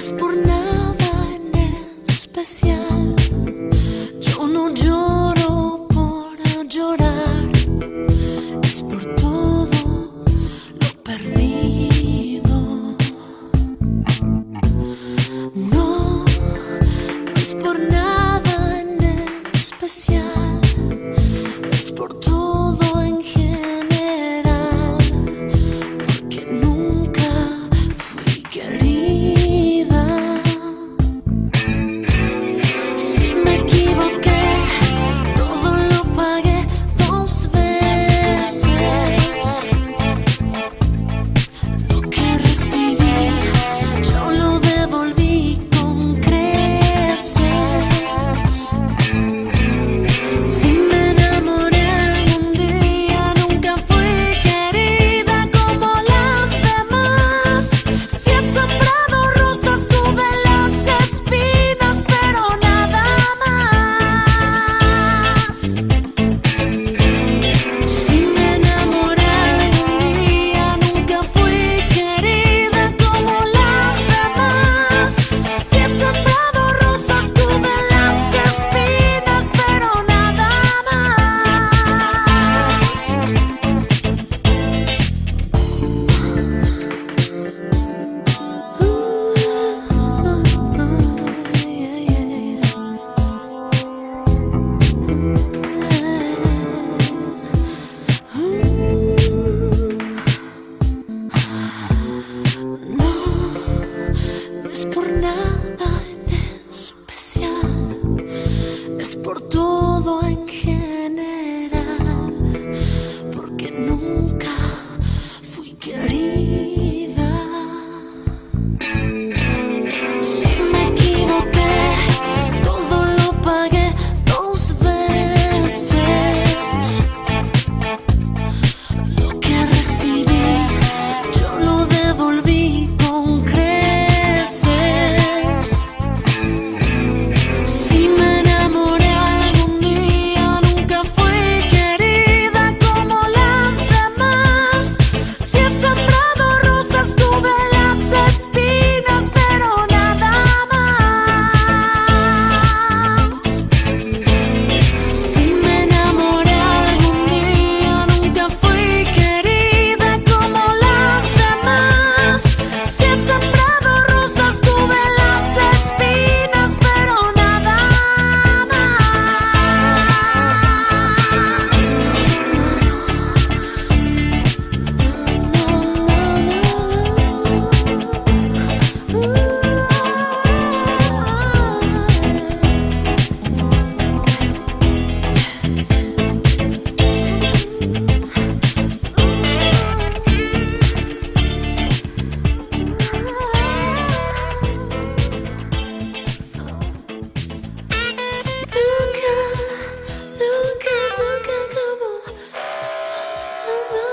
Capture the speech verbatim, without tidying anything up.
es por nada en especial. Yo no lloro por llorar, es por todo lo perdido. No, no es por nada en especial, es por todo en general, porque nunca fui querida. Si me equivoqué, todo lo pagué dos veces. Lo que recibí, yo lo devolví con creces. Si me enamoré algún día, nunca fui querida como las demás. Si he sembrado rosas, tuve las espinas, pero nada más. Si me enamoré algún día, nunca fui querida como las demás. Si he sembrado rosas, tuve las espinas, pero nada más. No, no es por nada en especial, es por todo en general, porque nunca fui querida. Si me equivoqué, todo lo pagué dos veces. Lo que recibí, yo lo devolví con creces. Si me enamoré algún día, nunca fui querida como las demás. Si he sembrado rosas, tuve las espinas, pero nada más. Si me enamoré algún día, nunca fui querida como las demás. Si he sembrado rosas, tuve las espinas, pero nada Nunca, nunca, nunca como los demás.